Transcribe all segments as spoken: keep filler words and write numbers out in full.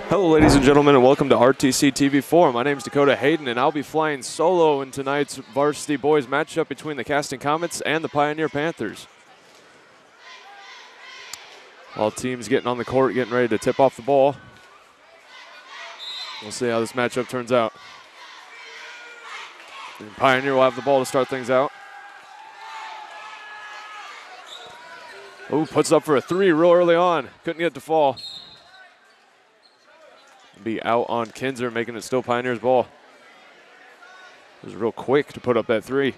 Hello ladies and gentlemen, and welcome to R T C T V four. My name is Dakota Hayden and I'll be flying solo in tonight's varsity boys matchup between the Casting Comets and the Pioneer Panthers. All teams getting on the court, getting ready to tip off the ball. We'll see how this matchup turns out. And Pioneer will have the ball to start things out. Oh, puts up for a three real early on. Couldn't get it to fall. Be out on Kinzer, making it still Pioneer's ball. It was real quick to put up that three.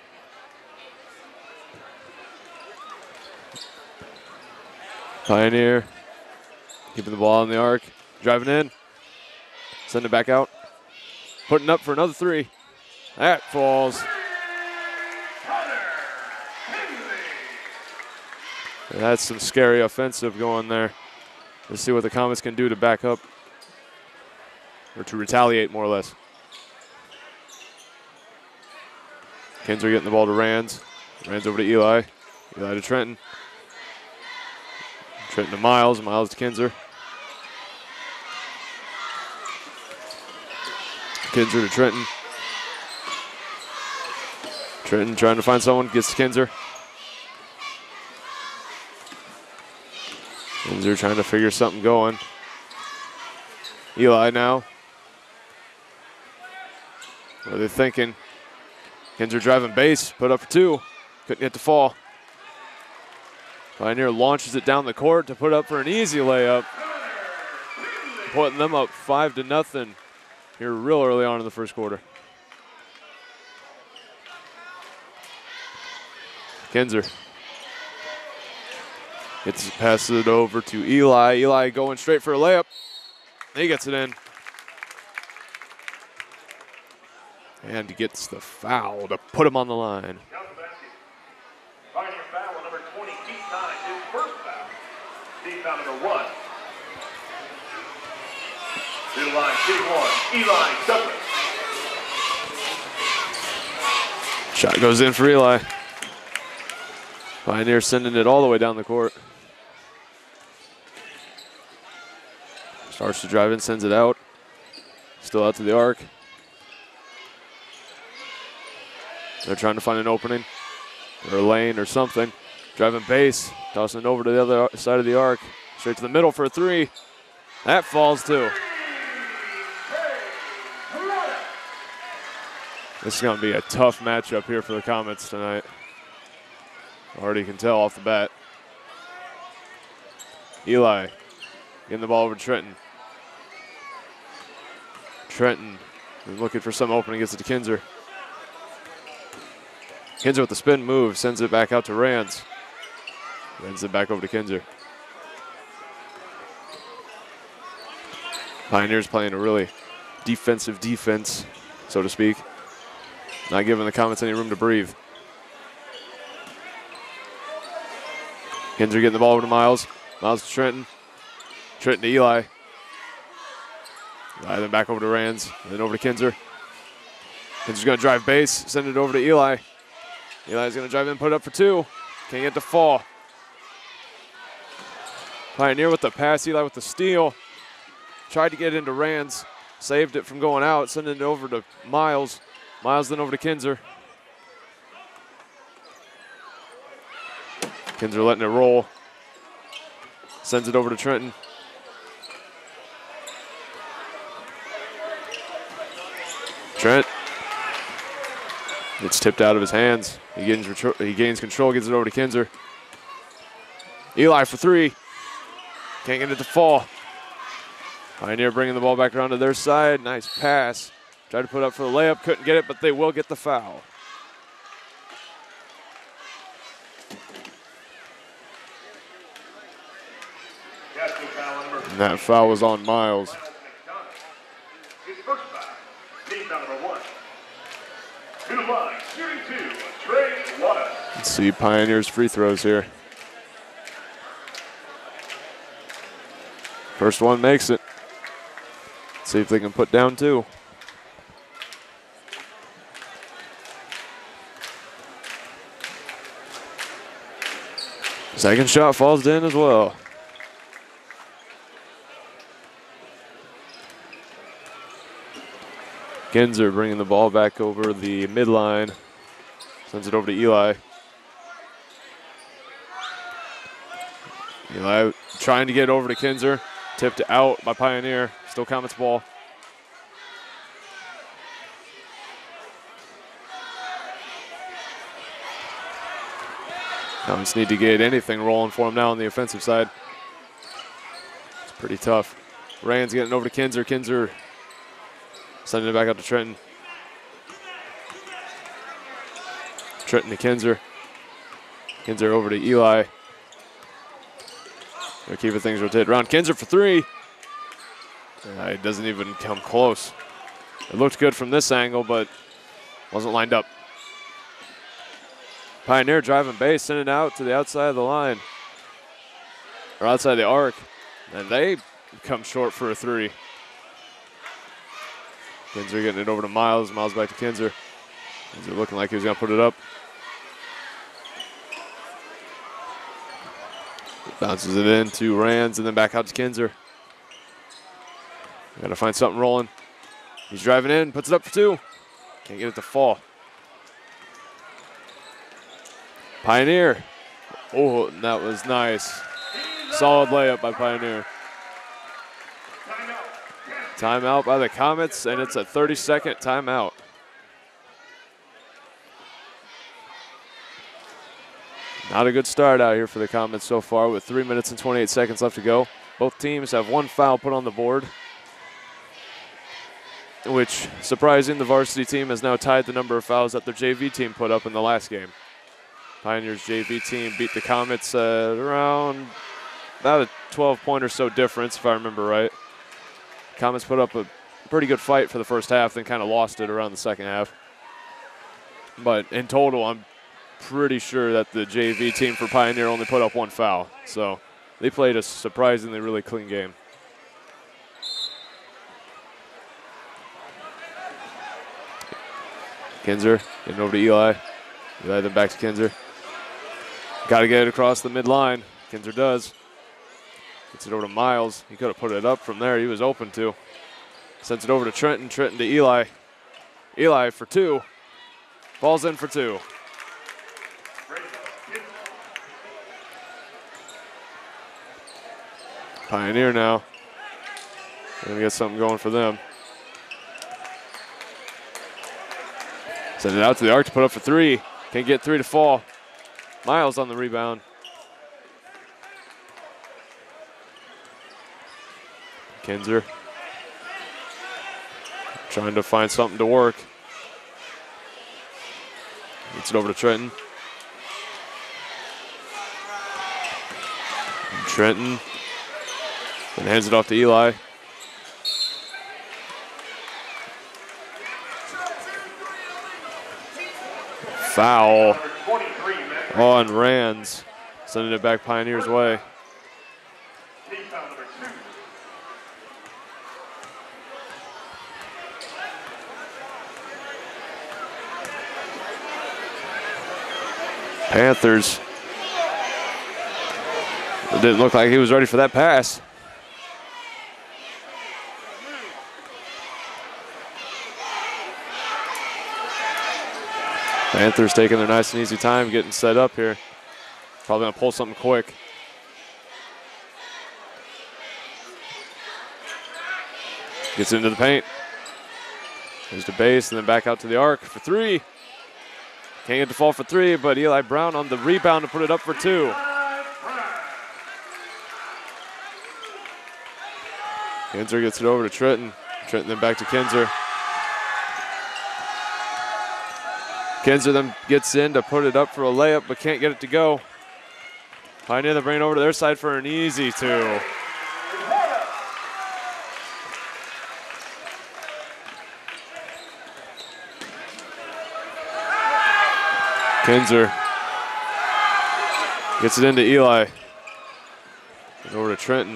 Pioneer keeping the ball on the arc, driving in, send it back out, putting up for another three. That falls. That's some scary offensive going there. Let's see what the Comets can do to back up, or to retaliate more or less. Kinzer getting the ball to Rands. Rands over to Eli. Eli to Trenton. Trenton to Miles. Miles to Kinzer. Kinzer to Trenton. Trenton trying to find someone. Gets to Kinzer. Kinzer trying to figure something going. Eli now. What are they thinking? Kinzer driving base, put up for two. Couldn't get to fall. Pioneer launches it down the court to put up for an easy layup. Putting them up five to nothing here real early on in the first quarter. Kinzer gets passes it over to Eli. Eli going straight for a layup. He gets it in. And he gets the foul to put him on the line. Pioneer foul number twenty, Keith Nine, his first foul. Team foul number one. To the line, shooting one, Eli Douglas. Shot goes in for Eli. Pioneer sending it all the way down the court. Starts to drive in, sends it out. Still out to the arc. They're trying to find an opening or a lane or something. Driving base, tossing it over to the other side of the arc. Straight to the middle for a three. That falls too. This is going to be a tough matchup here for the Comets tonight. Already can tell off the bat. Eli getting the ball over to Trenton. Trenton looking for some opening, gets it to Kinzer. Kinzer with the spin move, sends it back out to Rands. Rands it back over to Kinzer. Pioneers playing a really defensive defense, so to speak. Not giving the Comets any room to breathe. Kinzer getting the ball over to Miles. Miles to Trenton. Trenton to Eli. Eli then back over to Rands, then over to Kinzer. Kinzer's going to drive base, send it over to Eli. Eli's going to drive in, put it up for two. Can't get to fall. Pioneer with the pass, Eli with the steal. Tried to get into Rands, saved it from going out, sending it over to Miles. Miles then over to Kinzer. Kinzer letting it roll. Sends it over to Trenton. Trent. It's tipped out of his hands. He gains, he gains control, gets it over to Kinzer. Eli for three. Can't get it to fall. Pioneer bringing the ball back around to their side. Nice pass. Tried to put up for the layup, couldn't get it, but they will get the foul. And that foul was on Miles. His first foul, team foul number one. To the line, shooting two, Trey Wattis. Let's see Pioneer's free throws here. First one makes it. Let's see if they can put down two. Second shot falls in as well. Kinzer bringing the ball back over the midline. Sends it over to Eli. Eli trying to get over to Kinzer. Tipped out by Pioneer. Still Comets ball. Comets need to get anything rolling for them now on the offensive side. It's pretty tough. Rand's getting over to Kinzer. Kinzer sending it back out to Trenton. Trenton to Kinzer. Kinzer over to Eli. They're keeping things rotated around. Kinzer for three. Uh, it doesn't even come close. It looked good from this angle, but wasn't lined up. Pioneer driving base, sending it out to the outside of the line. Or outside the arc. And they come short for a three. Kinzer getting it over to Miles. Miles back to Kinzer. Kinzer looking like he was going to put it up. Bounces it in to Rands and then back out to Kinzer. Got to find something rolling. He's driving in, puts it up for two. Can't get it to fall. Pioneer. Oh, that was nice. Solid layup by Pioneer. Timeout by the Comets, and it's a thirty-second timeout. Not a good start out here for the Comets so far with three minutes and twenty-eight seconds left to go. Both teams have one foul put on the board, which, surprising, the varsity team has now tied the number of fouls that their J V team put up in the last game. Pioneer's J V team beat the Comets uh, around about a twelve point or so difference, if I remember right. Comets put up a pretty good fight for the first half, then kind of lost it around the second half. But in total, I'm pretty sure that the J V team for Pioneer only put up one foul. So they played a surprisingly really clean game. Kinzer getting over to Eli. Eli then back to Kinzer. Got to get it across the midline. Kinzer does. Gets it over to Miles. He could have put it up from there. He was open to. Sends it over to Trenton. Trenton to Eli. Eli for two. Ball's in for two. Pioneer now. Gonna get something going for them. Send it out to the arc to put up for three. Can't get three to fall. Miles on the rebound. Kinzer trying to find something to work. Gets it over to Trenton. And Trenton then hands it off to Eli. Foul on Rands, sending it back Pioneer's way. Panthers. It didn't look like he was ready for that pass. Panthers taking their nice and easy time getting set up here. Probably gonna pull something quick. Gets into the paint. There's the base and then back out to the arc for three. Can't get the fall for three, but Eli Brown on the rebound to put it up for two. Kinzer gets it over to Trenton. Trenton then back to Kinzer. Kinzer then gets in to put it up for a layup, but can't get it to go. Pioneer then bring it over to their side for an easy two. Kinzer gets it into Eli. And over to Trenton.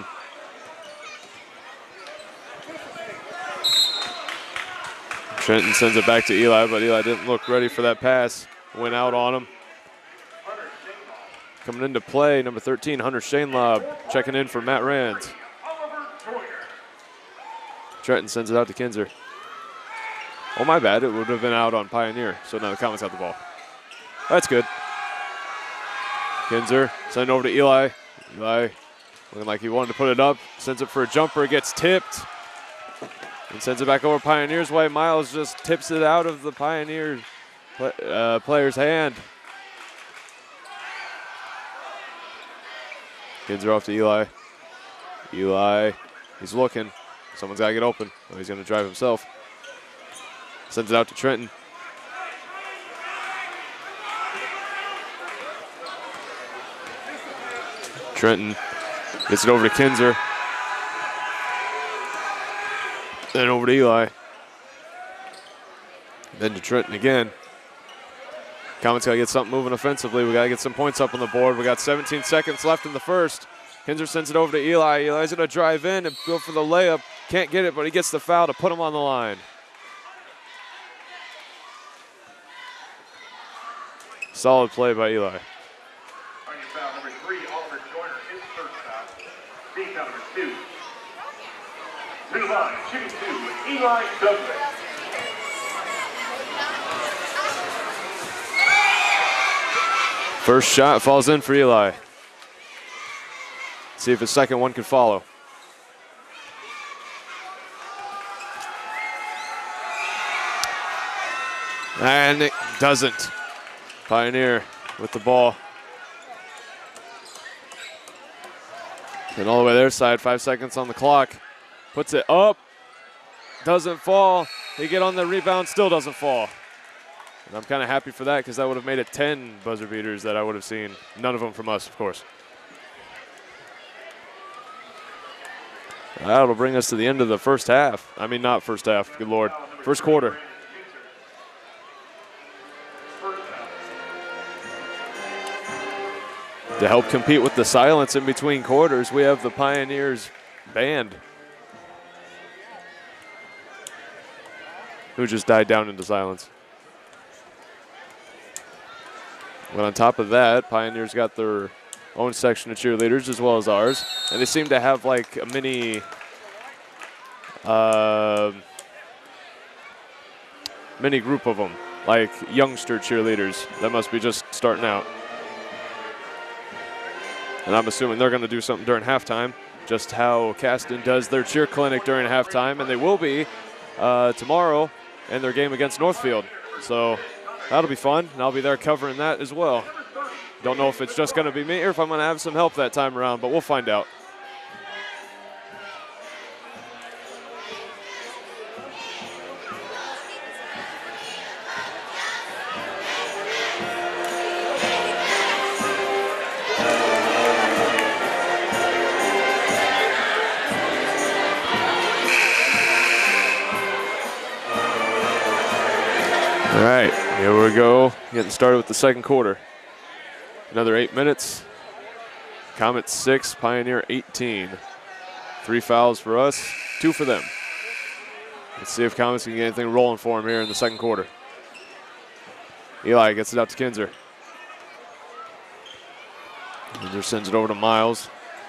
Trenton sends it back to Eli, but Eli didn't look ready for that pass. Went out on him. Coming into play, number thirteen, Hunter Shanelob, checking in for Matt Rands. Trenton sends it out to Kinzer. Oh, my bad. It would have been out on Pioneer. So now the Comets got the ball. That's good. Kinzer send over to Eli. Eli looking like he wanted to put it up. Sends it for a jumper. Gets tipped. And sends it back over Pioneer's way. Miles just tips it out of the Pioneer uh, player's hand. Kinzer off to Eli. Eli, he's looking. Someone's got to get open. Oh, he's going to drive himself. Sends it out to Trenton. Trenton gets it over to Kinzer. Then over to Eli. Then to Trenton again. Comets got to get something moving offensively. We got to get some points up on the board. We got seventeen seconds left in the first. Kinzer sends it over to Eli. Eli's going to drive in and go for the layup. Can't get it, but he gets the foul to put him on the line. Solid play by Eli. On your foul, number three, Oliver Joyner, his first foul. Team foul number two. To the line, shooting two, Eli Douglas. First shot falls in for Eli. See if his second one can follow. And it doesn't. Pioneer with the ball. And all the way to their side, five seconds on the clock. Puts it up, doesn't fall. They get on the rebound, still doesn't fall. And I'm kind of happy for that because that would have made it ten buzzer beaters that I would have seen. None of them from us, of course. That'll bring us to the end of the first half. I mean, not first half, good Lord. First quarter. To help compete with the silence in between quarters, we have the Pioneers band, who just died down into silence. But on top of that, Pioneers got their own section of cheerleaders as well as ours, and they seem to have like a mini uh, mini group of them, like youngster cheerleaders that must be just starting out. And I'm assuming they're going to do something during halftime, just how Caston does their cheer clinic during halftime, and they will be uh, tomorrow in their game against Northfield. So that'll be fun, and I'll be there covering that as well. Don't know if it's just going to be me or if I'm going to have some help that time around, but we'll find out. All right, here we go, getting started with the second quarter. Another eight minutes. Comets six, Pioneer eighteen. Three fouls for us, two for them. Let's see if Comets can get anything rolling for them here in the second quarter. Eli gets it out to Kinzer. Kinzer sends it over to Miles.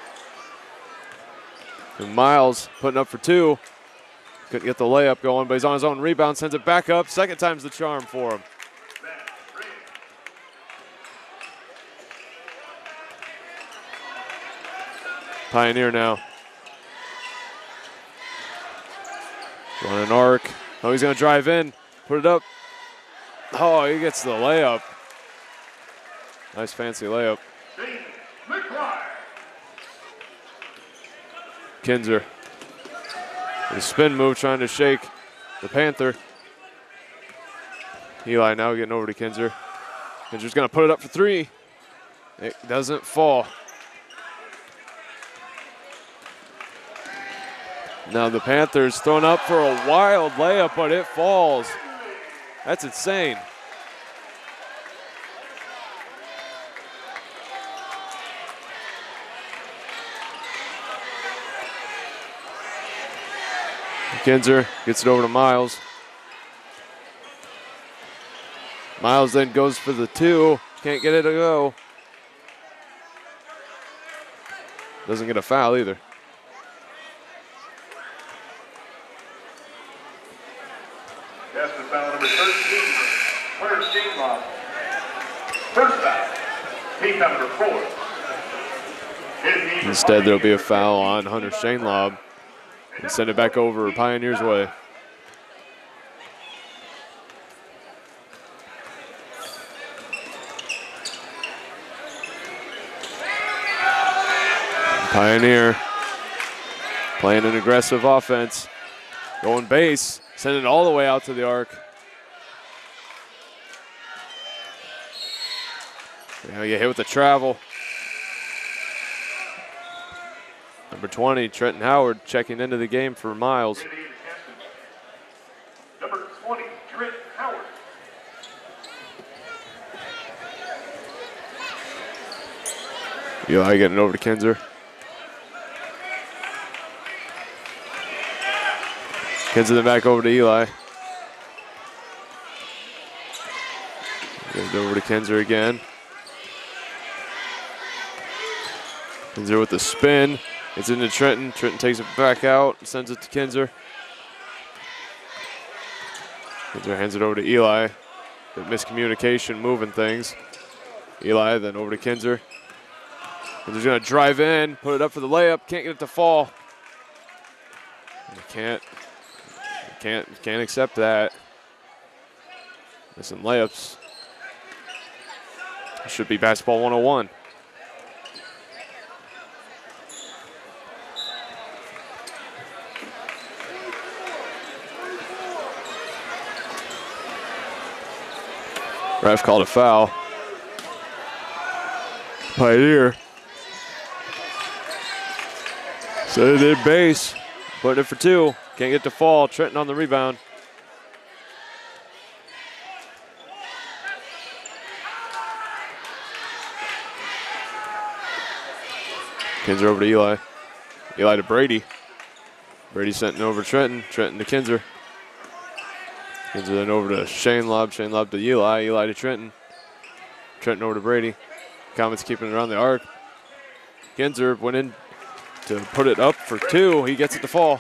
And Miles putting up for two. Couldn't get the layup going, but he's on his own rebound, sends it back up. Second time's the charm for him. Pioneer now. On an arc. Oh, he's going to drive in, put it up. Oh, he gets the layup. Nice fancy layup. Kinzer. The spin move trying to shake the Panther. Eli now getting over to Kinzer. Kinzer's going to put it up for three. It doesn't fall. Now the Panthers thrown up for a wild layup, but it falls. That's insane. Kinzer gets it over to Miles. Miles then goes for the two. Can't get it to go. Doesn't get a foul either. That's the number thirteen, Hunter Shaneloff. First foul, team foul number four. Instead, there'll be a foul on Hunter Shanelob and send it back over Pioneers' way. Pioneer playing an aggressive offense, going base, sending it all the way out to the arc. Now you hit with the travel. Number twenty, Trenton Howard, checking into the game for Miles. Number twenty, Trent Howard. Eli getting over to Kinzer. Kinzer then back over to Eli. Get it over to Kinzer again. Kinzer with the spin. It's into Trenton. Trenton takes it back out, sends it to Kinzer. Kinzer hands it over to Eli. The miscommunication moving things. Eli then over to Kinzer. Kinzer's gonna drive in, put it up for the layup, can't get it to fall. You can't, you can't, you can't accept that. Missing layups. It should be basketball one oh one. Ref called a foul. Pioneer. So they did base. Putting it for two. Can't get to fall. Trenton on the rebound. Kinzer over to Eli. Eli to Brady. Brady sent it over to Trenton. Trenton to Kinzer. Kinzer then over to Shanelob. Shanelob to Eli. Eli to Trenton. Trenton over to Brady. Comets keeping it around the arc. Kinzer went in to put it up for two. He gets it to fall.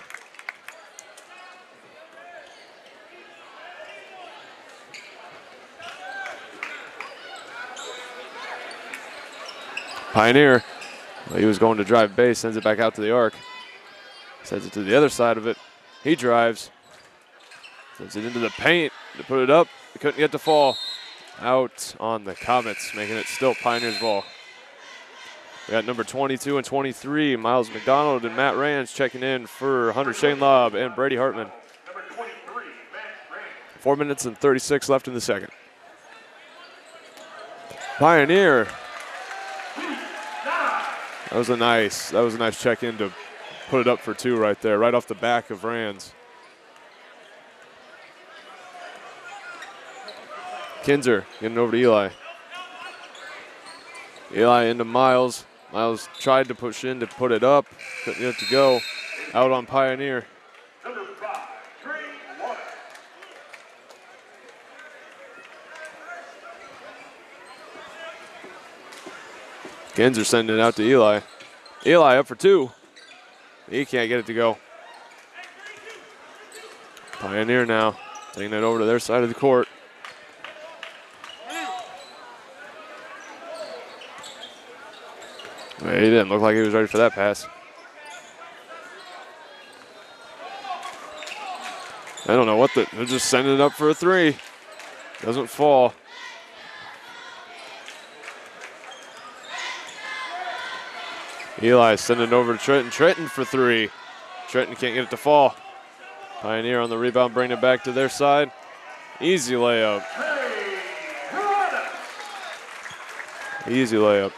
Pioneer, well, he was going to drive base, sends it back out to the arc. Sends it to the other side of it. He drives. Sends it into the paint to put it up. He couldn't get to fall. Out on the Comets, making it still Pioneers ball. We got number twenty-two and twenty-three, Miles McDonald and Matt Rands checking in for Hunter Shanelob and Brady Hartman. Number twenty-three, Matt Rands. Four minutes and thirty-six left in the second. Pioneer. That was a nice, that was a nice check in to put it up for two right there, right off the back of Rands. Kinzer getting over to Eli. Eli into Miles. Miles tried to push in to put it up. Couldn't get it to go. Out on Pioneer. Number five, Trey Water. Kinzer sending it out to Eli. Eli up for two. He can't get it to go. Pioneer now taking it over to their side of the court. He didn't look like he was ready for that pass. I don't know what the, they're just sending it up for a three. Doesn't fall. Eli sending it over to Trenton. Trenton for three. Trenton can't get it to fall. Pioneer on the rebound, bringing it back to their side. Easy layup. Easy layup.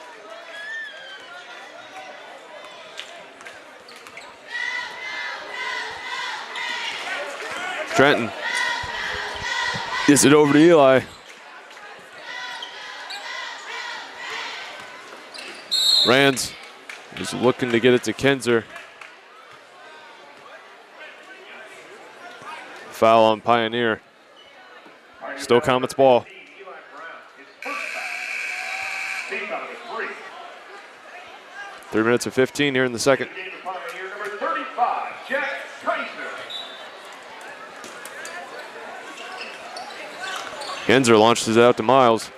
Trenton gets it over to Eli. Rands is looking to get it to Kinzer. Foul on Pioneer. Still Comets ball. Three minutes and fifteen here in the second. Number thirty-five, Jack Kaiser. Kinzer launches it out to Miles.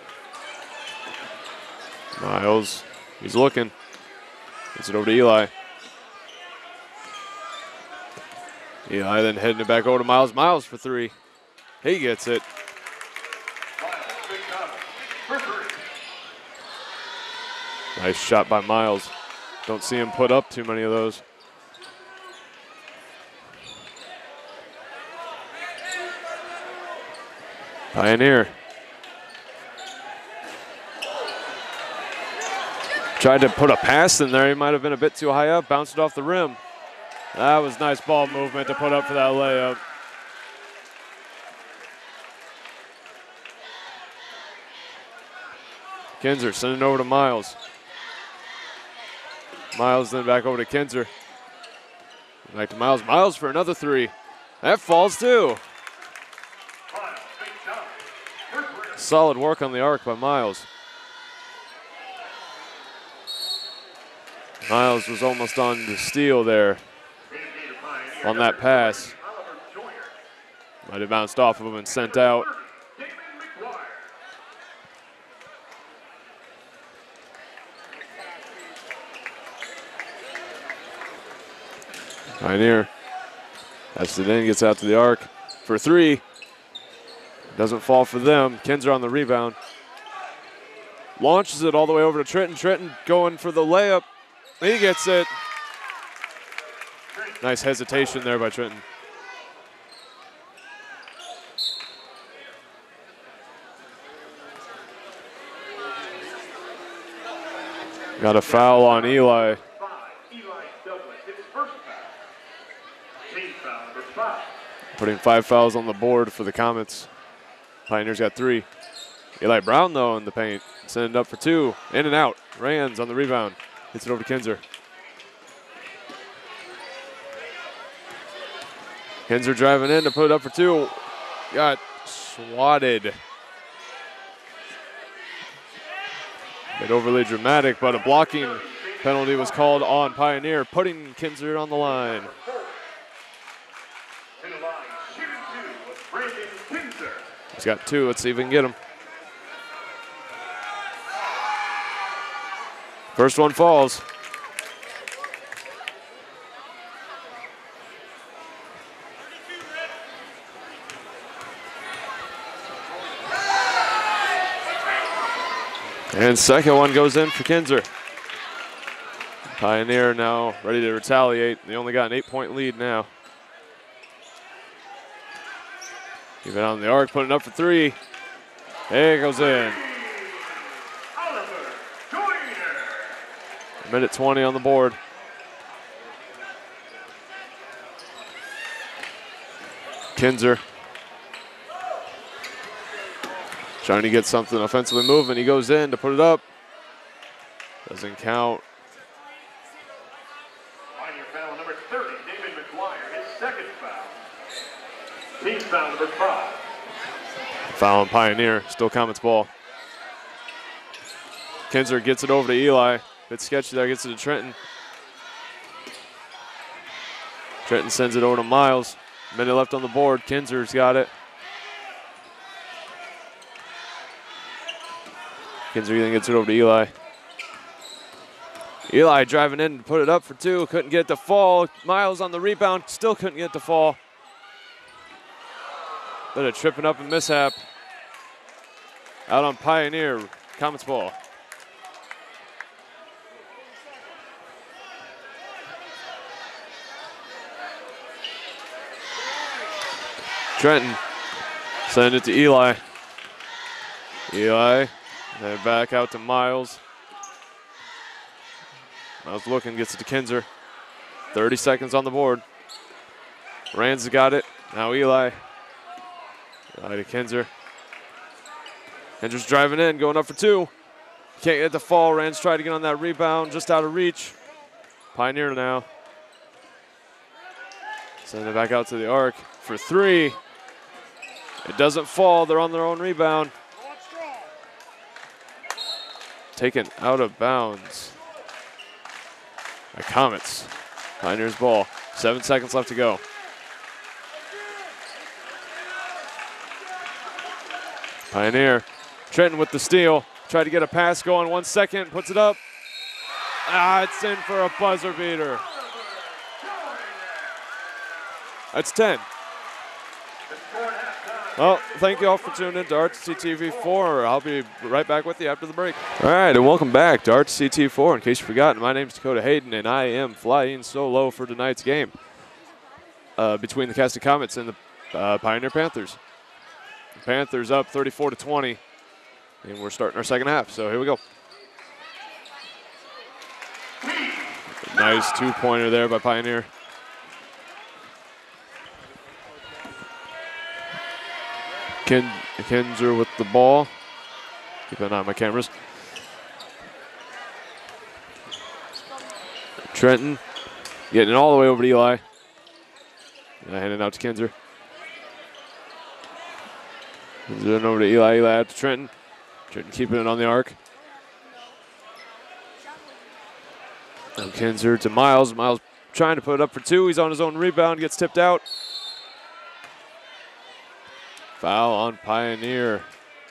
Miles, he's looking. Gets it over to Eli. Eli then heading it back over to Miles. Miles for three. He gets it. Nice shot by Miles. Don't see him put up too many of those. Pioneer. Tried to put a pass in there. He might have been a bit too high up. Bounced it off the rim. That was nice ball movement to put up for that layup. Kinzer sending it over to Miles. Miles then back over to Kinzer. Back to Miles. Miles for another three. That falls too. Solid work on the arc by Miles. Miles was almost on the steal there on that pass. Might have bounced off of him and sent out. Pioneer has it in, gets out to the arc for three. Doesn't fall for them. Kinzer on the rebound. Launches it all the way over to Trenton. Trenton going for the layup. He gets it. Nice hesitation there by Trenton. Got a foul on Eli. Putting five fouls on the board for the Comets. Pioneers got three. Eli Brown, though, in the paint. Sending it up for two. In and out. Rands on the rebound. Hits it over to Kinzer. Kinzer driving in to put it up for two. Got swatted. Bit overly dramatic, but a blocking penalty was called on Pioneer, putting Kinzer on the line. He's got two. Let's see if we can get him. First one falls. And second one goes in for Kinzer. Pioneer now ready to retaliate. They only got an eight-point lead now. Keep it on the arc, putting it up for three. There it goes in. A minute twenty on the board. Kinzer trying to get something offensively moving. He goes in to put it up. Doesn't count. Pioneer foul number thirty, David McGuire, his second foul. Team foul number five. Foul on Pioneer, still Comets ball. Kinzer gets it over to Eli. Bit sketchy there, gets it to Trenton. Trenton sends it over to Miles. Minute left on the board, Kinzer's got it. Kinzer then gets it over to Eli. Eli driving in to put it up for two, couldn't get it to fall. Miles on the rebound, still couldn't get it to fall. Bit of tripping up and mishap. Out on Pioneer, Comets ball. Trenton send it to Eli. Eli, then back out to Miles. Miles looking, gets it to Kinzer. thirty seconds on the board. Rands got it. Now Eli. Eli to Kinzer. Kinzer's driving in, going up for two. Can't get the fall. Rands tried to get on that rebound, just out of reach. Pioneer now. Send it back out to the arc for three. It doesn't fall. They're on their own rebound. Taken out of bounds by Comets. Pioneers ball. Seven seconds left to go. Pioneer. Trenton with the steal. Tried to get a pass going. One second. Puts it up. Ah, it's in for a buzzer beater. That's ten. Well, thank you all for tuning in to R T C T V four. I'll be right back with you after the break. All right, and welcome back to R T C T V four. In case you forgot, my name is Dakota Hayden, and I am flying solo for tonight's game uh, between the Caston Comets and the uh, Pioneer Panthers. The Panthers up thirty-four to twenty, and we're starting our second half. So here we go. Nice two-pointer there by Pioneer. Ken, Kinzer with the ball. Keep an eye on my cameras. Trenton getting it all the way over to Eli. Yeah, handing out to Kinzer. Kinzer over to Eli. Eli out to Trenton. Trenton keeping it on the arc. Now Kinzer to Miles. Miles trying to put it up for two. He's on his own rebound. Gets tipped out. Foul on Pioneer.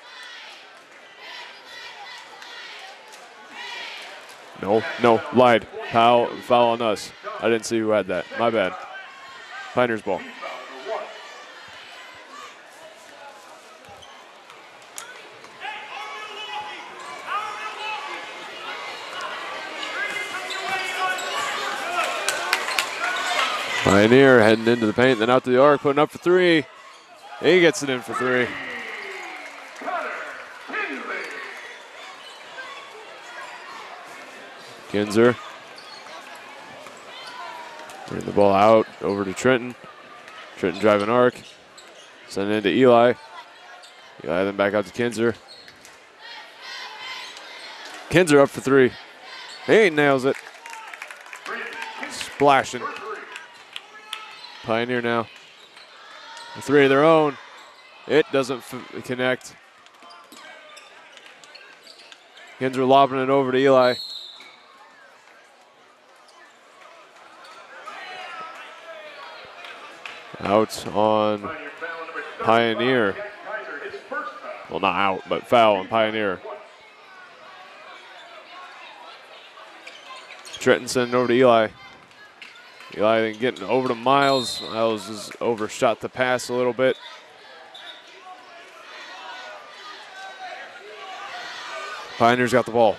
No, no, lied. Foul, foul on us. I didn't see who had that. My bad. Pioneer's ball. Pioneer heading into the paint, then out to the arc, putting up for three. He gets it in for three. Kinzer. Bring the ball out over to Trenton. Trenton driving arc. Send it into Eli. Eli then back out to Kinzer. Kinzer up for three. He nails it. Splashing. Pioneer now. A three of their own. It doesn't f connect. Kinzer lobbing it over to Eli. Out on Pioneer. Well, not out, but foul on Pioneer. Trenton sending over to Eli. Eli then getting over to Miles. Miles has overshot the pass a little bit. Pioneer's got the ball.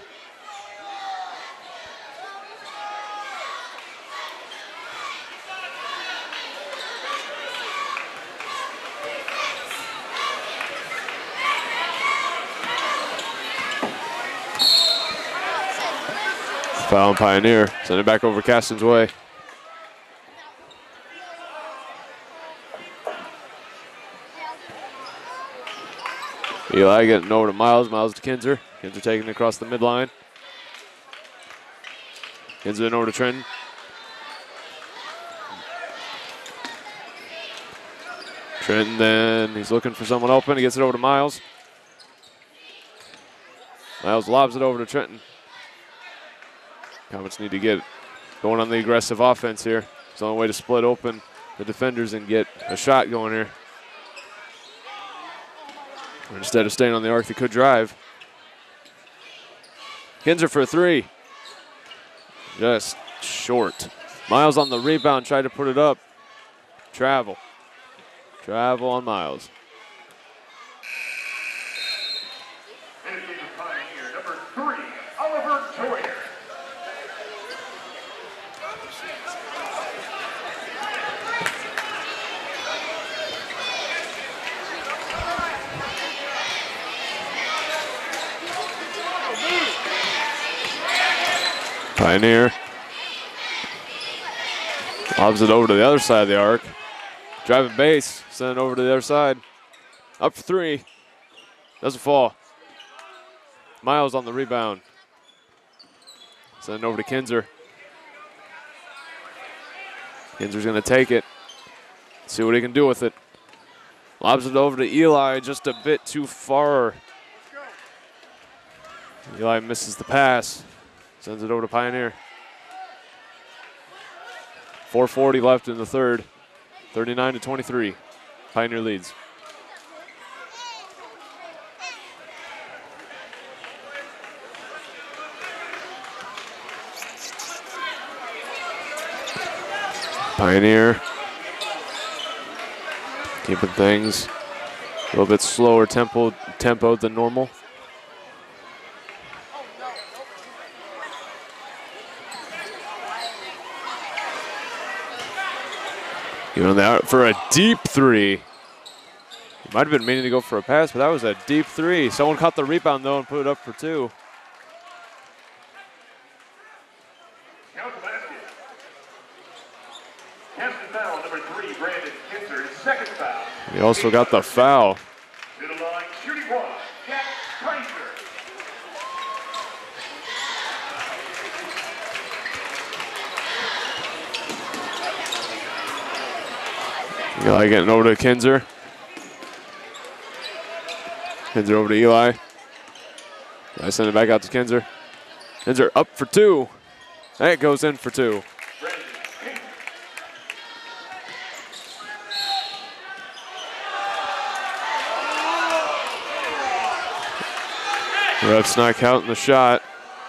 Foul on Pioneer. Send it back over Caston's way. Eli getting over to Miles. Miles to Kinzer. Kinzer taking it across the midline. Kinzer then over to Trenton. Trenton then, he's looking for someone open. He gets it over to Miles. Miles lobs it over to Trenton. Comets need to get going on the aggressive offense here. It's the only way to split open the defenders and get a shot going here. Instead of staying on the arc, they could drive. Kinzer for a three. Just short. Miles on the rebound, tried to put it up. Travel. Travel on Miles. Pioneer, number three, Oliver Joyner. Pioneer lobs it over to the other side of the arc. Driving base, send it over to the other side. Up for three. Doesn't fall. Miles on the rebound. Send it over to Kinzer. Kinzer's going to take it. See what he can do with it. Lobs it over to Eli, just a bit too far. Eli misses the pass. Sends it over to Pioneer. four forty left in the third. thirty-nine to twenty-three. Pioneer leads. Pioneer keeping things a little bit slower tempo tempo than normal. Giving that for a deep three. He might have been meaning to go for a pass, but that was a deep three. Someone caught the rebound though and put it up for two. Count the basket. Casting foul number three, Brandon Kinzer, his second foul. He also got the foul. To the line, shooting one, Jack Kaiser. Eli getting over to Kinzer. Kinzer over to Eli. I send it back out to Kinzer. Kinzer up for two. That goes in for two. Ref's not counting the shot.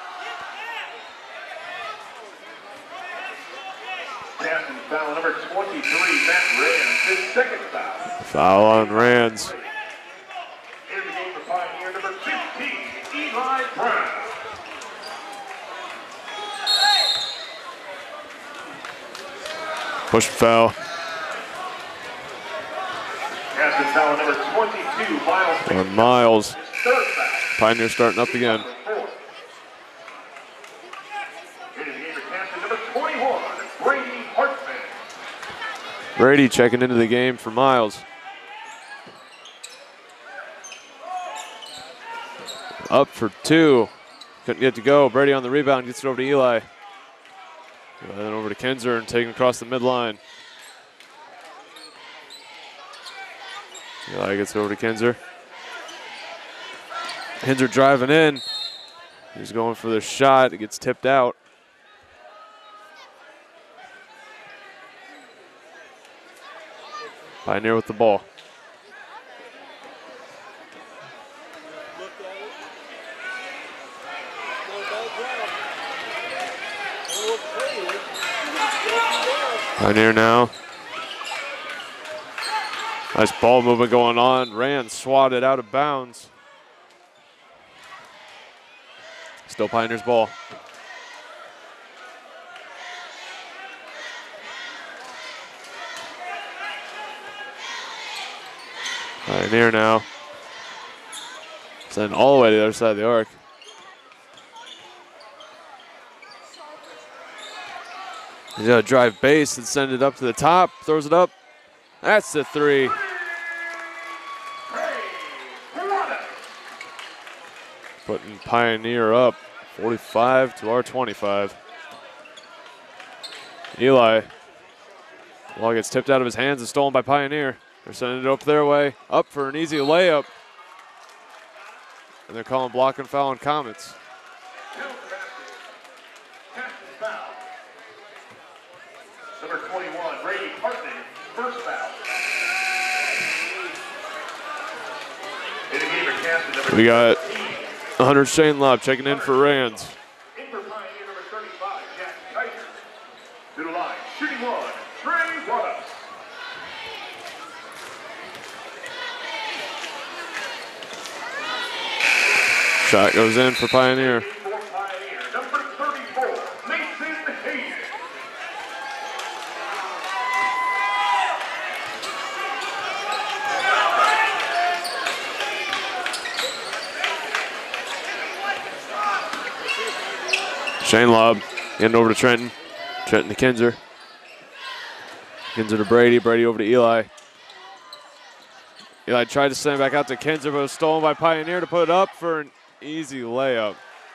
Captain foul number twenty-three, Matt Rand, his second foul. Foul on Rands. In the game for Pioneer number fifteen, Eli Brown. Push foul. Captain foul number twenty-two, Miles. On Miles. His third foul. Pioneer starting up again. In the game for captain number twenty-one, Brady Hartman. Brady checking into the game for Miles. Up for two. Couldn't get to go. Brady on the rebound, gets it over to Eli. And then over to Kinzer and taking across the midline. Eli gets over to Kinzer. Kinzer driving in. He's going for the shot. It gets tipped out. Pioneer with the ball. Pioneer now. Nice ball movement going on. Rand swatted out of bounds. Still Pioneer's ball. Pioneer now. Send all the way to the other side of the arc. He's gonna drive base and send it up to the top. Throws it up. That's the three. Putting Pioneer up, forty-five to our twenty-five. Eli. Ball gets tipped out of his hands and stolen by Pioneer. They're sending it up their way. Up for an easy layup. And they're calling block and foul on Comets. Number twenty-one, Brady Hartman, first foul. In the game of Caston, number We got Hunter Shane Lobb checking in for Rands. in for Pioneer number thirty-five, Jack Kaiser. To the line, shooting one, Trey Wallace. Shot goes in for Pioneer. For Pioneer, number thirty-four, Mason Hayes. Shane Lobb, hand over to Trenton. Trenton to Kinzer. Kinzer to Brady. Brady over to Eli. Eli tried to send it back out to Kinzer, but was stolen by Pioneer to put it up for an easy layup.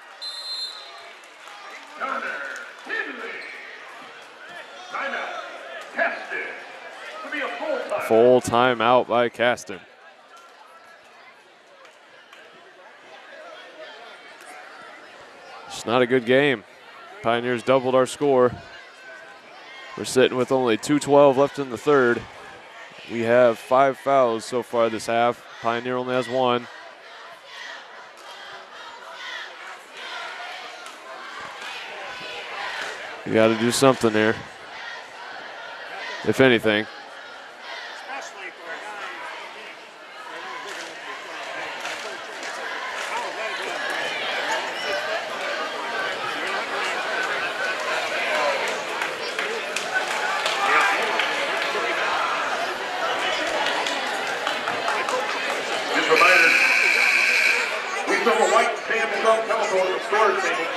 Connor Henley. Timeout. Caston. To be a full time. Full timeout by Caston. It's not a good game. Pioneers doubled our score. We're sitting with only two twelve left in the third. We have five fouls so far this half. Pioneer only has one. We got to do something there. if anything. Just a reminder, we still have a white Samsung telephone at the storage table.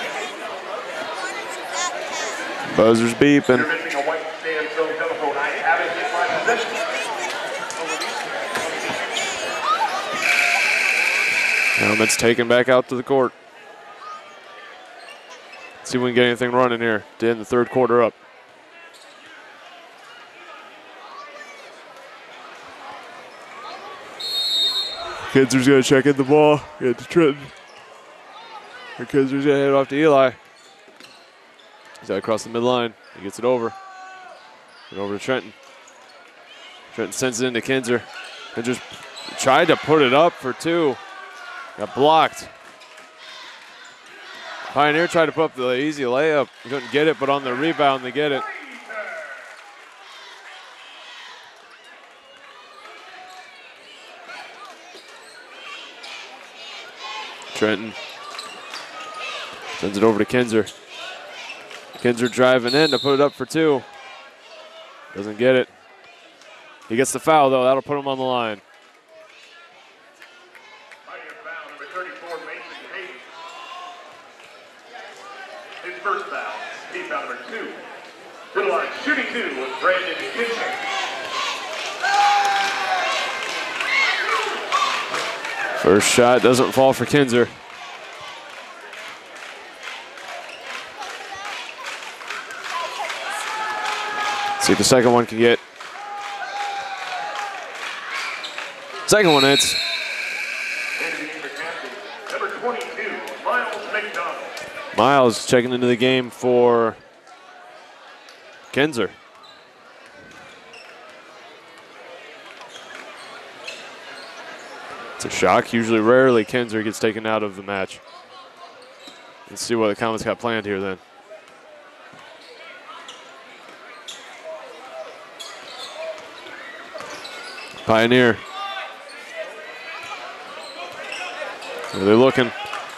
Buzzer's beeping. You're missing a white Samsung telephone. I have it in my possession. Helmet's taken back out to the court. Let's see if we can get anything running here to end the third quarter up. Kinzer's going to check in the ball. Get to Trenton. Or Kinzer's going to head off to Eli. He's out across the midline. He gets it over. And over to Trenton. Trenton sends it into Kinzer. Kinzer tried to put it up for two. Got blocked. Pioneer tried to put up the easy layup. He couldn't get it, but on the rebound, they get it. Trenton sends it over to Kinzer. Kinzer driving in to put it up for two. Doesn't get it. He gets the foul, though. That'll put him on the line. Foul, number thirty-four, Mason Hayden. His first foul, team foul number two. To the line, shooting two with Brandon Kinzer. First shot doesn't fall for Kinzer. See if the second one can get. Second one hits. Number twenty-two, Miles McDonald. Miles checking into the game for Kinzer. It's a shock. Usually, rarely Kinzer gets taken out of the match. Let's see what the Comets got planned here then. Pioneer. Are they looking?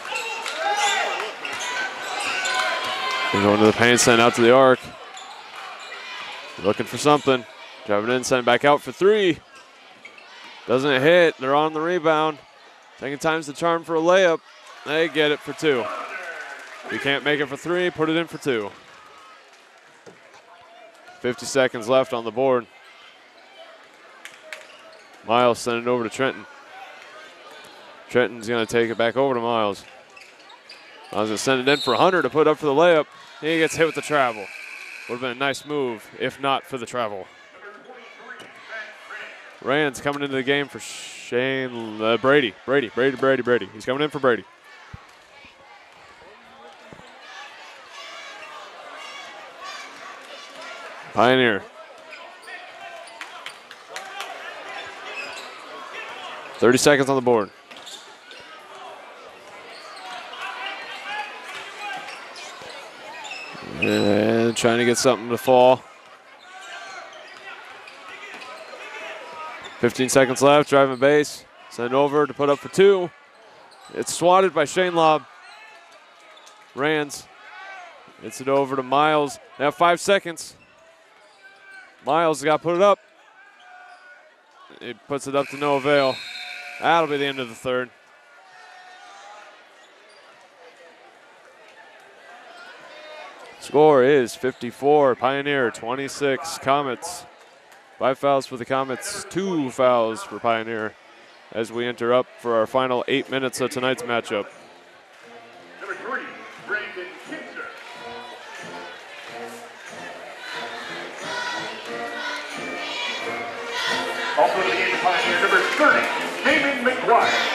They're going to the paint, send out to the arc. Looking for something. Driving in, send back out for three. Doesn't hit. They're on the rebound. Second time's the charm for a layup. They get it for two. You can't make it for three, put it in for two. fifty seconds left on the board. Miles sending it over to Trenton. Trenton's going to take it back over to Miles. Miles going to send it in for Hunter to put up for the layup. He gets hit with the travel. Would have been a nice move if not for the travel. Rand's coming into the game for Shane uh, Brady. Brady, Brady, Brady, Brady. He's coming in for Brady. Pioneer. thirty seconds on the board. And trying to get something to fall. fifteen seconds left, driving base. Send over to put up for two. It's swatted by Shane Lobb. Rands. Gets it over to Miles. They have five seconds. Miles got to put it up. He puts it up to no avail. That'll be the end of the third. Score is fifty-four. Pioneer twenty-six. Comets. Five fouls for the Comets. Two fouls for Pioneer as we enter up for our final eight minutes of tonight's matchup. Number three, Brandon Kinzer. Also in the game, Pioneer number thirty, Damon McGuire.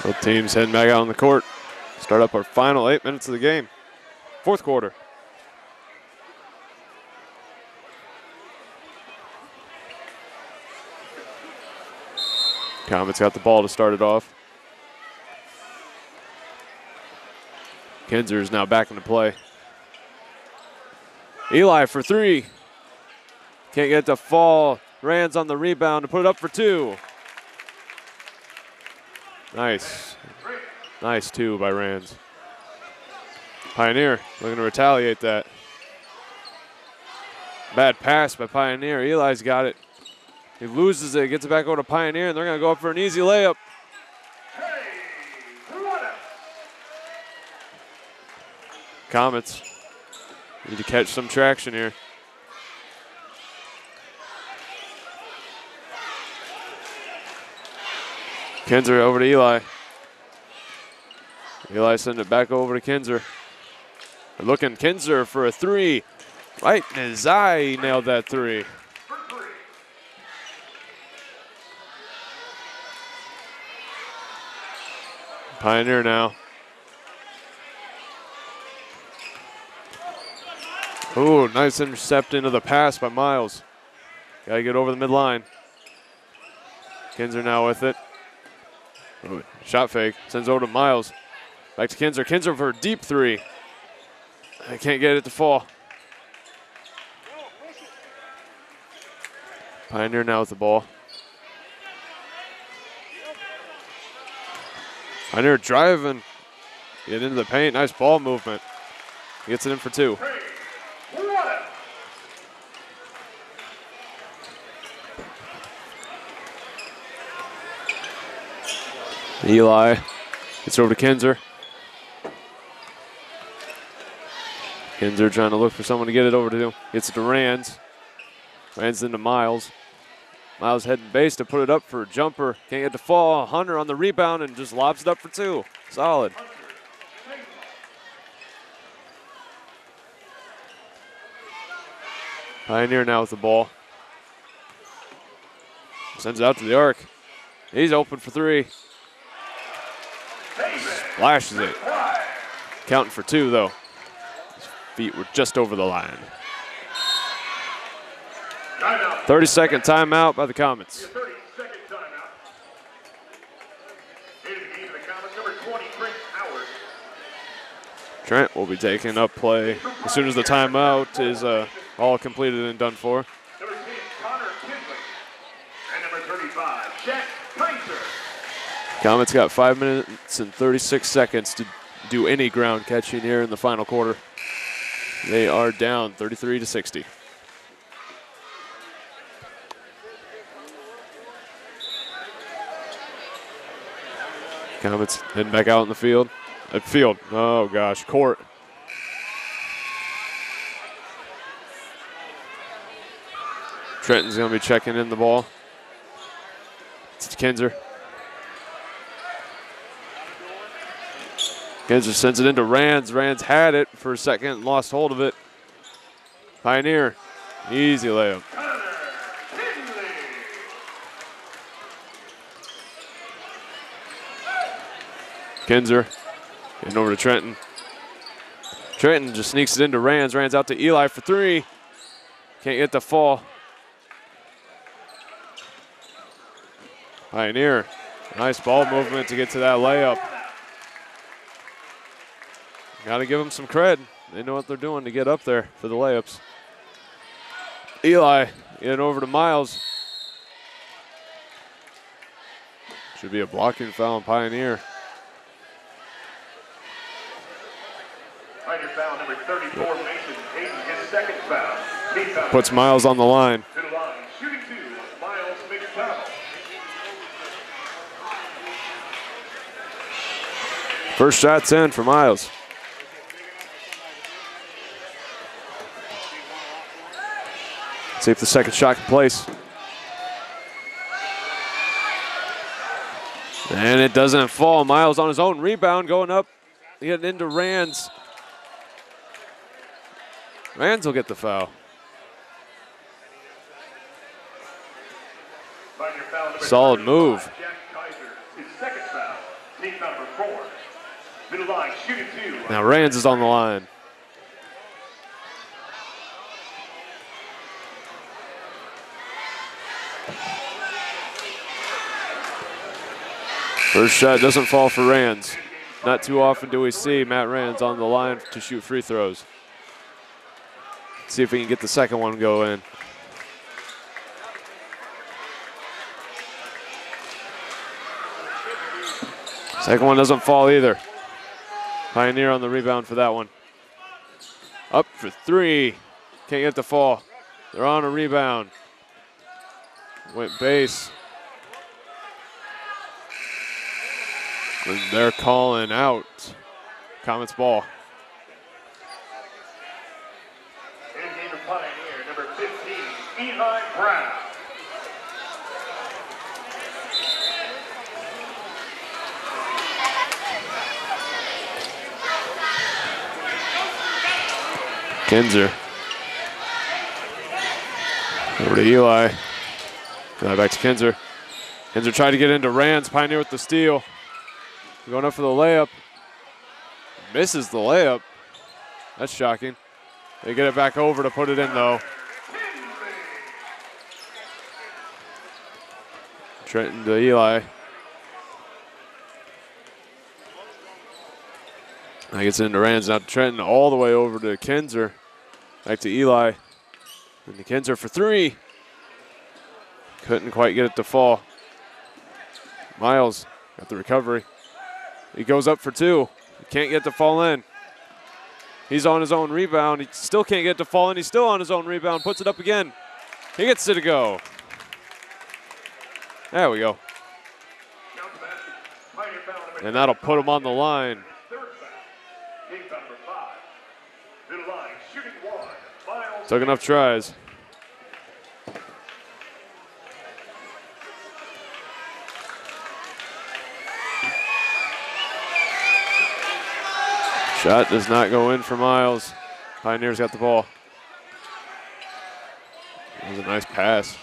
Both teams heading back out on the court. Start up our final eight minutes of the game. Fourth quarter. Comets got the ball to start it off. Kinzer is now back into play. Eli for three. Can't get it to fall. Rands on the rebound to put it up for two. Nice. Nice two by Rands. Pioneer looking to retaliate that. Bad pass by Pioneer. Eli's got it. He loses it, gets it back over to Pioneer, and they're going to go up for an easy layup. Comets need to catch some traction here. Kinzer over to Eli. Eli send it back over to Kinzer. They're looking Kinzer for a three. Right in his eye, he nailed that three. Pioneer now. Ooh, nice intercept into the pass by Miles. Got to get over the midline. Kinzer now with it. Ooh, shot fake. Sends over to Miles. Back to Kinzer. Kinzer for a deep three. I can't get it to fall. Pioneer now with the ball. Pioneer driving. Get into the paint. Nice ball movement. Gets it in for two. Eli gets over to Kinzer. Kinzer trying to look for someone to get it over to. Gets it to Rands. Rands into Miles. Miles heading base to put it up for a jumper. Can't get to fall. Hunter on the rebound and just lobs it up for two. Solid. Pioneer now with the ball. Sends it out to the arc. He's open for three. Splashes it. Counting for two, though. His feet were just over the line. thirty second timeout by the Comets. Trent will be taking up play as soon as the timeout is uh, all completed and done for. Comets got five minutes and thirty-six seconds to do any ground catching here in the final quarter. They are down thirty-three to sixty. Comets heading back out in the field. At field, oh gosh, court. Trenton's gonna be checking in the ball. It's Kinzer. Kinzer sends it into Rands. Rands had it for a second, lost hold of it. Pioneer, easy layup. Kinzer getting over to Trenton. Trenton just sneaks it into Rands. Rands out to Eli for three. Can't get the fall. Pioneer, nice ball movement to get to that layup. Got to give them some cred. They know what they're doing to get up there for the layups. Eli getting over to Miles. Should be a blocking foul on Pioneer. Pioneer foul number thirty-four, Mason Hayden, his second foul. Puts Miles on the line. To the line, shooting two, Miles makes foul. First shot's in for Miles. See if the second shot can place. And it doesn't fall. Miles on his own rebound going up, getting into Rands. Rands will get the foul. Solid move. team foul number four. Middle line, shooting two. Now Rands is on the line. First shot doesn't fall for Rands. Not too often do we see Matt Rands on the line to shoot free throws. See if we can get the second one go in. Second one doesn't fall either. Pioneer on the rebound for that one. Up for three. Can't get the fall. They're on a rebound. Went base. And they're calling out Comets ball. In game of Pioneer, number fifteen, Eli Brown. Kinzer. Over to Eli. Now back to Kinzer. Kinzer tried to get into Rands. Pioneer with the steal. Going up for the layup. Misses the layup. That's shocking. They get it back over to put it in though. Trenton to Eli. Now gets into Rands. Now Trenton all the way over to Kinzer. Back to Eli. And to Kinzer for three. Couldn't quite get it to fall. Miles got the recovery. He goes up for two. He can't get to fall in. He's on his own rebound. He still can't get to fall in. He's still on his own rebound. Puts it up again. He gets it to go. There we go. And that'll put him on the line. Took enough tries. Shot does not go in for Miles. Pioneers got the ball. That was a nice pass.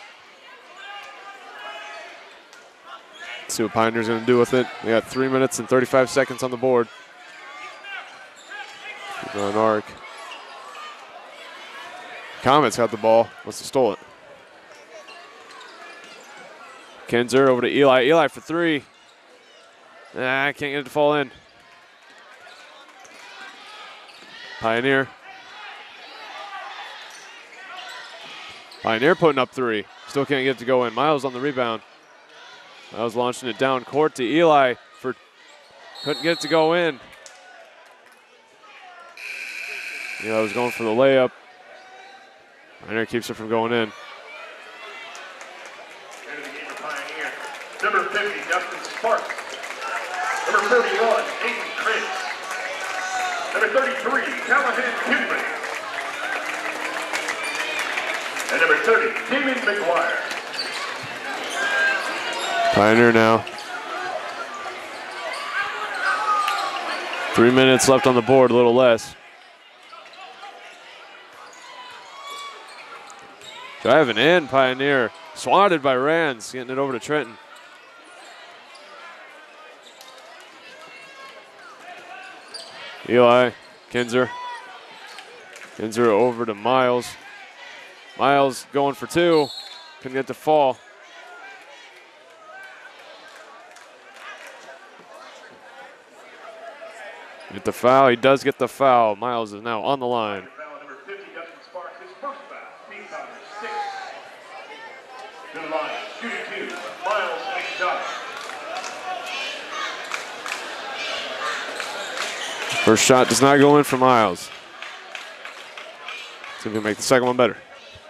Let's see what Pioneers going to do with it. We got three minutes and thirty-five seconds on the board. Keep on arc. Comets got the ball. Must have stole it. Kinzer over to Eli. Eli for three. Nah, I can't get it to fall in. Pioneer. Pioneer putting up three. Still can't get it to go in. Miles on the rebound. Miles launching it down court to Eli for couldn't get it to go in. Eli was going for the layup. Pioneer keeps it from going in. Into the game of Pioneer. Number fifty, Dustin Sparks. Number thirty-one, Aiden Chris. Number thirty-three, Callahan Kinley. And number thirty, Damon McGuire. Pioneer now. Three minutes left on the board, a little less. Driving in, Pioneer. Swatted by Rands, getting it over to Trenton. Eli, Kinzer. Kinzer over to Miles. Miles going for two. Couldn't get to fall. Get the foul. He does get the foul. Miles is now on the line. Number fifty, Dustin Sparks, his first foul. Team foul number six. To the line, shooting two, Miles McDonough. First shot does not go in for Miles. See if we can make the second one better.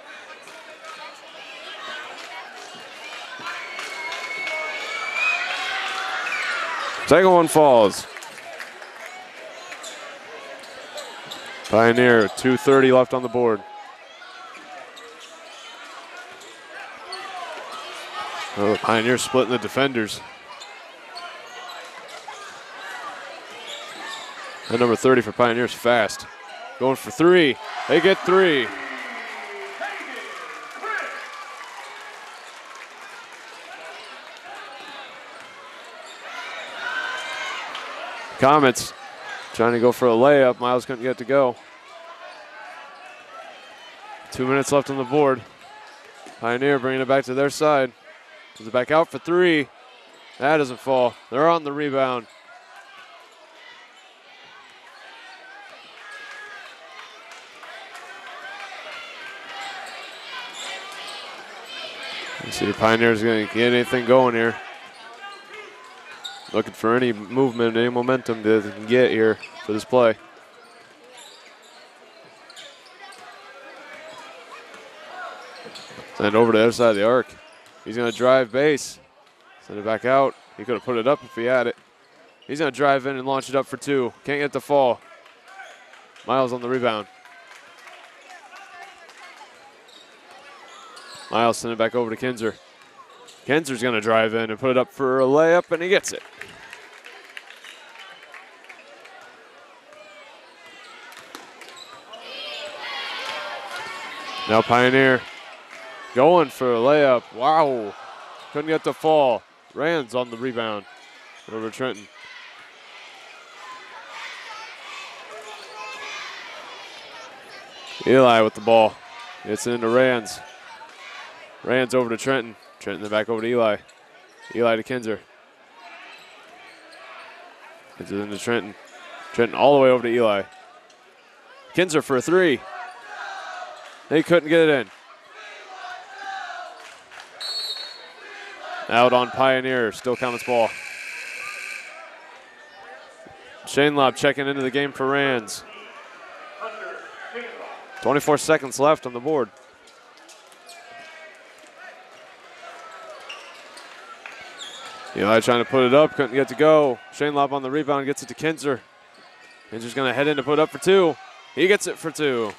Second one falls. Pioneer, two thirty left on the board. Oh, Pioneer splitting the defenders. And number thirty for Pioneers fast. Going for three. They get three. Comets trying to go for a layup. Miles couldn't get to go. Two minutes left on the board. Pioneer bringing it back to their side. Is it back out for three? That doesn't fall. They're on the rebound. Let's see if Pioneer's going to get anything going here. Looking for any movement, any momentum that they can get here for this play. Send it over to the other side of the arc. He's going to drive base. Send it back out. He could have put it up if he had it. He's going to drive in and launch it up for two. Can't get the fall. Miles on the rebound. Miles send it back over to Kinzer. Kinzer's going to drive in and put it up for a layup, and he gets it. Now Pioneer going for a layup. Wow. Couldn't get the fall. Rand's on the rebound over Trenton. Eli with the ball. Gets it into Rands. Rands over to Trenton. Trenton then back over to Eli. Eli to Kinzer. Gets it into Trenton. Trenton all the way over to Eli. Kinzer for a three. They couldn't get it in. Out on Pioneer, still Comets ball. Shane Lobb checking into the game for Rands. twenty-four seconds left on the board. Eli trying to put it up, couldn't get to go. Shane Lobb on the rebound, gets it to Kinzer. Kinzer's going to head in to put up for two. He gets it for two.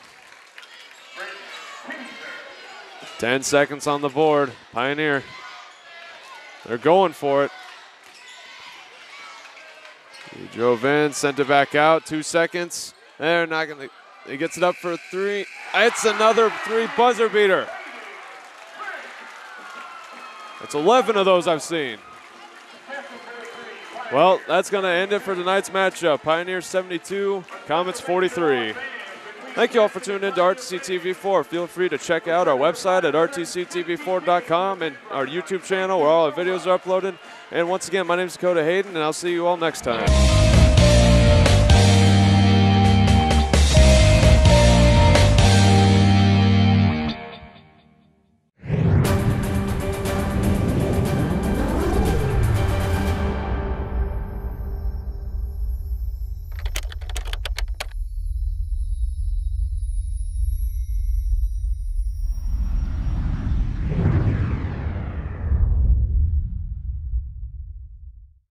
Ten seconds on the board. Pioneer. They're going for it. He drove in, sent it back out. Two seconds. They're not going to. He gets it up for a three. It's another three buzzer beater. It's eleven of those I've seen. Well, that's going to end it for tonight's matchup. Pioneers seventy-two, Comets forty-three. Thank you all for tuning in to R T C T V four. Feel free to check out our website at R T C T V four dot com and our YouTube channel where all our videos are uploaded. And once again, my name is Dakota Hayden, and I'll see you all next time.